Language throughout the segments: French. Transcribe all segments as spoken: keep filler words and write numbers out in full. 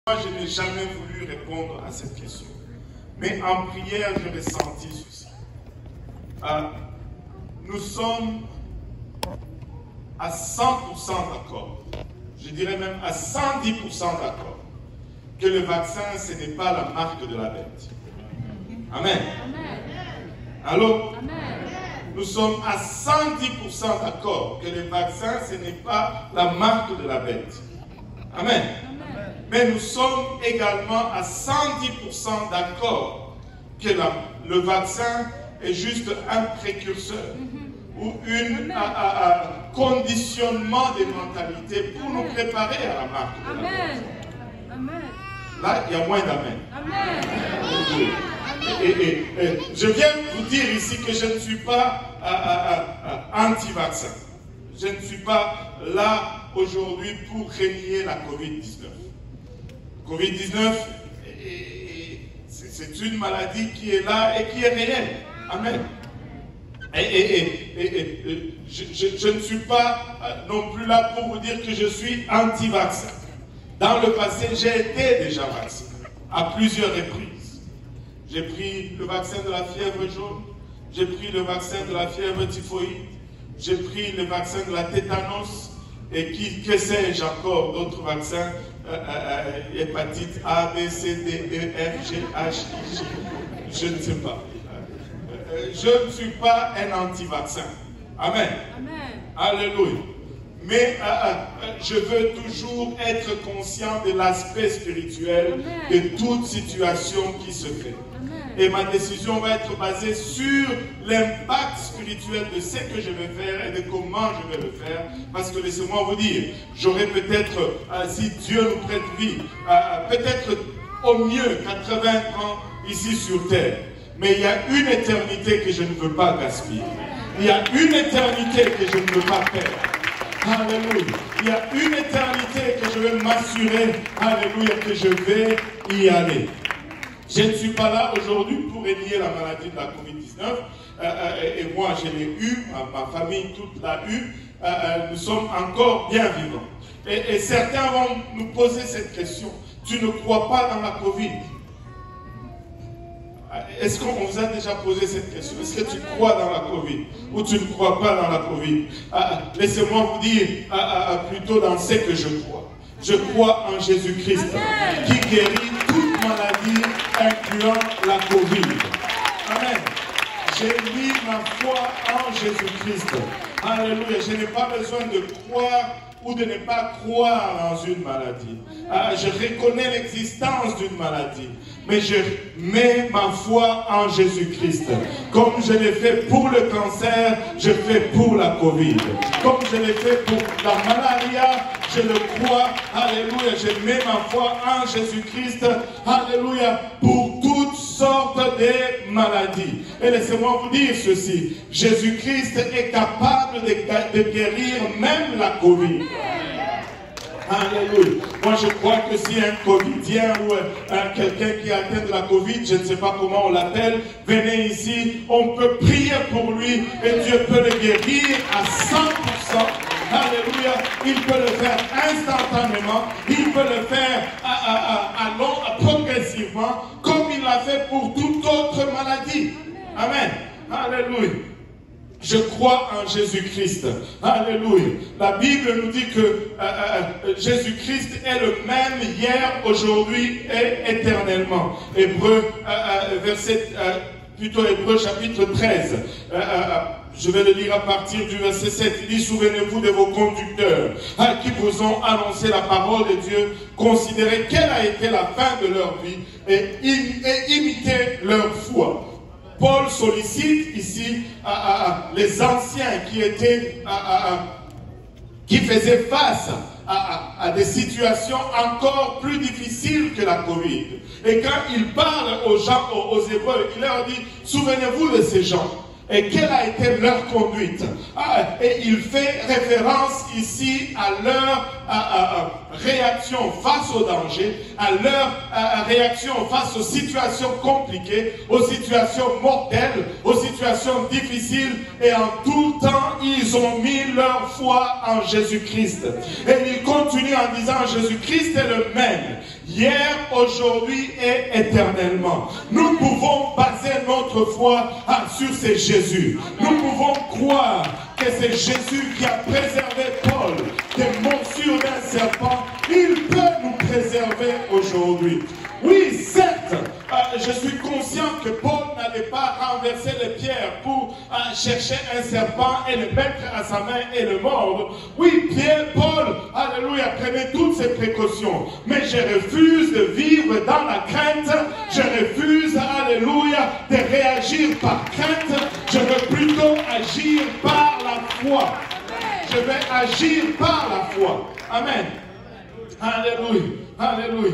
Moi, je n'ai jamais voulu répondre à cette question. Mais en prière, j'ai ressenti ceci. Euh, nous sommes à cent pour cent d'accord, je dirais même à cent dix pour cent d'accord, que le vaccin, ce n'est pas la marque de la bête. Amen. Amen. Allô? Amen. Nous sommes à cent dix pour cent d'accord que le vaccin, ce n'est pas la marque de la bête. Amen. Amen. Mais nous sommes également à cent dix pour cent d'accord que la, le vaccin est juste un précurseur mm-hmm. ou un, un, un conditionnement des mentalités pour Amen. Nous préparer à la marque de Amen. La bête. Amen. Là, il y a moins d'amen. Amen. Et, et, et, et je viens vous dire ici que je ne suis pas euh, euh, euh, anti-vaccin. Je ne suis pas là aujourd'hui pour renier la covid dix-neuf. covid dix-neuf, c'est une maladie qui est là et qui est réelle. Amen. Et, et, et, et, et je, je, je ne suis pas non plus là pour vous dire que je suis anti-vaccin. Dans le passé, j'ai été déjà vacciné à plusieurs reprises. J'ai pris le vaccin de la fièvre jaune, j'ai pris le vaccin de la fièvre typhoïde, j'ai pris le vaccin de la tétanos, et qui, que sais-je encore, d'autres vaccins, euh, euh, hépatite A, B, C, D, E, F, G, H, I, J, je ne sais pas. Euh, je ne suis pas un anti-vaccin. Amen. Amen. Alléluia. Mais euh, euh, je veux toujours être conscient de l'aspect spirituel Amen. De toute situation qui se fait. Amen. Et ma décision va être basée sur l'impact spirituel de ce que je vais faire et de comment je vais le faire. Parce que laissez-moi vous dire, j'aurai peut-être, euh, si Dieu nous prête vie, euh, peut-être au mieux quatre-vingts ans ici sur terre. Mais il y a une éternité que je ne veux pas gaspiller. Il y a une éternité que je ne veux pas perdre. Alléluia. Il y a une éternité que je vais m'assurer, alléluia, que je vais y aller. Je ne suis pas là aujourd'hui pour renier la maladie de la covid dix-neuf. Euh, euh, et moi, je l'ai eu, ma famille toute l'a eu. Euh, euh, nous sommes encore bien vivants. Et, et certains vont nous poser cette question. Tu ne crois pas dans la Covid? Est-ce qu'on vous a déjà posé cette question? Est-ce que tu crois dans la Covid ou tu ne crois pas dans la Covid? ah, Laissez-moi vous dire ah, ah, plutôt dans ce que je crois. Je crois en Jésus-Christ qui guérit toute maladie, incluant la Covid. Amen. J'ai mis ma foi en Jésus-Christ. Alléluia. Je n'ai pas besoin de croire ou de ne pas croire dans une maladie. Ah, je reconnais l'existence d'une maladie, mais je mets ma foi en Jésus-Christ. Comme je l'ai fait pour le cancer, je fais pour la Covid. Comme je l'ai fait pour la malaria, je le crois. Alléluia, je mets ma foi en Jésus-Christ. Alléluia, pour toutes sortes de maladies. Et laissez-moi vous dire ceci. Jésus-Christ est capable de, de guérir même la Covid. Alléluia. Moi, je crois que si un Covidien ou euh, quelqu'un qui est atteint de la Covid, je ne sais pas comment on l'appelle, venez ici, on peut prier pour lui et Dieu peut le guérir à cent pour cent. Alléluia. Il peut le faire instantanément. Il peut le faire à, à, à, à long, à progressivement, comme il l'a fait pour toute autre maladie. Amen. Alléluia. Je crois en Jésus-Christ. Alléluia. La Bible nous dit que euh, euh, Jésus-Christ est le même hier, aujourd'hui et éternellement. Hébreu, euh, euh, verset, euh, plutôt Hébreu chapitre treize. Euh, euh, je vais le lire à partir du verset sept. Il dit, souvenez-vous de vos conducteurs hein, qui vous ont annoncé la parole de Dieu. Considérez quelle a été la fin de leur vie et, im et imitez leur foi. Paul sollicite ici à, à, à, les anciens qui étaient, à, à, à, qui faisaient face à, à, à des situations encore plus difficiles que la Covid. Et quand il parle aux gens, aux, aux Hébreux, il leur dit, souvenez-vous de ces gens. Et quelle a été leur conduite? Ah, et il fait référence ici à leur, à, à, à, réaction face au danger, à leur à, à réaction face aux situations compliquées, aux situations mortelles, aux situations difficiles, et en tout temps, ils ont mis leur foi en Jésus-Christ. Et ils continuent en disant, Jésus-Christ est le même, hier, aujourd'hui et éternellement. Nous pouvons baser notre foi sur ces Jésus. Nous pouvons croire que c'est Jésus qui a préservé Paul des morsures d'un serpent. Il peut nous préserver aujourd'hui. Oui, certes, euh, je suis conscient que Paul n'allait pas renverser les pierres pour euh, chercher un serpent et le mettre à sa main et le mordre. Oui, Pierre, Paul, alléluia, prenait toutes ces précautions. Mais je refuse de vivre dans la crainte. Je refuse, alléluia, de réagir par crainte. Je veux plutôt agir par la foi. Je vais agir par la foi. Amen. Alléluia. Alléluia.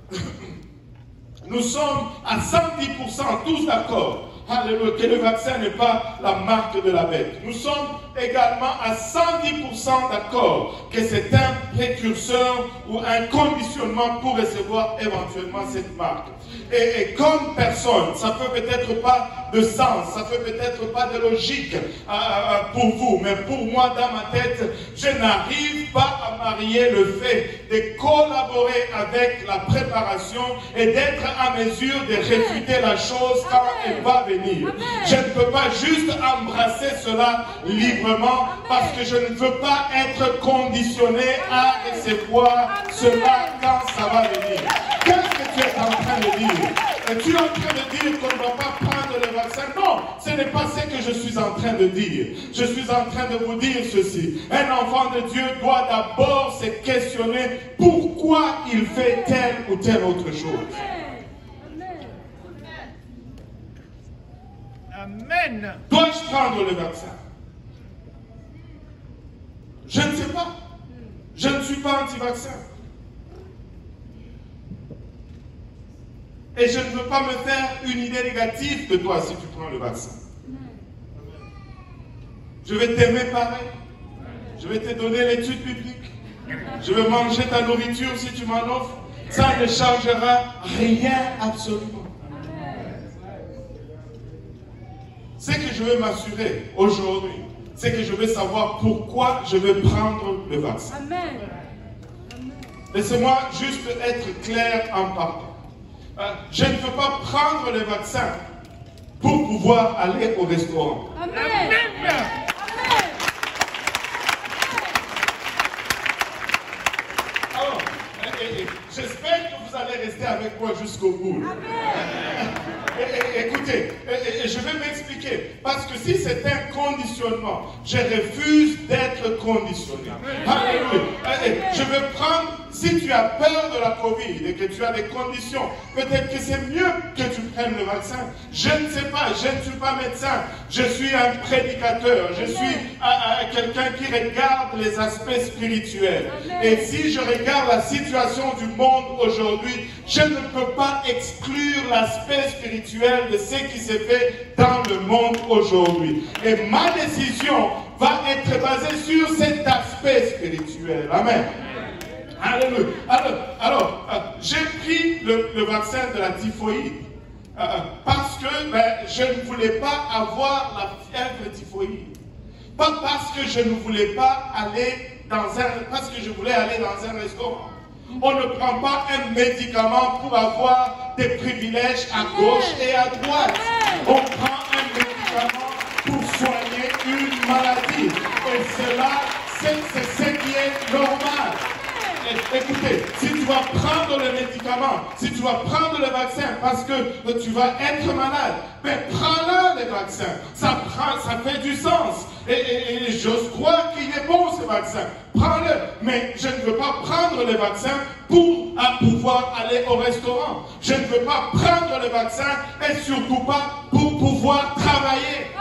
Nous sommes à cent dix pour cent tous d'accord, alléluia, que le vaccin n'est pas la marque de la bête. Nous sommes également à cent dix pour cent d'accord que c'est un précurseur ou un conditionnement pour recevoir éventuellement cette marque. Et, et comme personne, ça peut peut-être pas de sens, ça peut peut-être pas de logique euh, pour vous, mais pour moi, dans ma tête, je n'arrive pas à marier le fait de collaborer avec la préparation et d'être à mesure de réfuter la chose quand elle va venir. Je ne peux pas juste embrasser cela librement parce que je ne veux pas être conditionné à recevoir cela quand ça va venir. Qu'est-ce que tu es en train de dire? Tu es en train de dire qu'on ne doit pas prendre le vaccin? Non, ce n'est pas ce que je suis en train de dire. Je suis en train de vous dire ceci. Un enfant de Dieu doit d'abord se questionner pourquoi il fait telle ou telle autre chose. Amen. Dois-je prendre le vaccin? Je ne sais pas. Je ne suis pas anti-vaccin. Et je ne veux pas me faire une idée négative de toi si tu prends le vaccin. Je vais t'aimer pareil. Je vais te donner l'étude biblique. Je vais manger ta nourriture si tu m'en offres. Ça ne changera rien absolument. Ce que je veux m'assurer aujourd'hui, c'est que je veux savoir pourquoi je vais prendre le vaccin. Laissez-moi juste être clair en partant. Euh, je ne veux pas prendre le vaccin pour pouvoir aller au restaurant. Amen. Alors, j'espère que vous allez rester avec moi jusqu'au bout. Et, et, écoutez, et, et, je vais m'expliquer. Parce que si c'est un conditionnement, je refuse d'être conditionné. Alléluia. Je vais prendre, si tu as peur de la Covid et que tu as des conditions, peut-être que c'est mieux que tu prennes le vaccin. Je ne sais pas, je ne suis pas médecin. Je suis un prédicateur. Je suis quelqu'un qui regarde les aspects spirituels. Et si je regarde la situation du monde aujourd'hui, je ne peux pas exclure l'aspect spirituel de ce qui s'est fait dans le monde aujourd'hui. Et ma décision va être basée sur cet aspect spirituel. Amen. Alléluia. Alors, alors euh, j'ai pris le, le vaccin de la typhoïde euh, parce que ben, je ne voulais pas avoir la fièvre typhoïde. Pas parce que je ne voulais pas aller dans un, parce que je voulais aller dans un restaurant. On ne prend pas un médicament pour avoir des privilèges à gauche et à droite. On prend un médicament pour soigner une maladie. Et cela, c'est ce qui est normal. Écoutez, si tu vas prendre le médicament, si tu vas prendre le vaccin parce que tu vas être malade, mais prends-le, le vaccin. Ça, prend, ça fait du sens. Et, et, et j'ose croire qu'il est bon, ce vaccin. Prends-le. Mais je ne veux pas prendre le vaccin pour à pouvoir aller au restaurant. Je ne veux pas prendre le vaccin et surtout pas pour pouvoir travailler.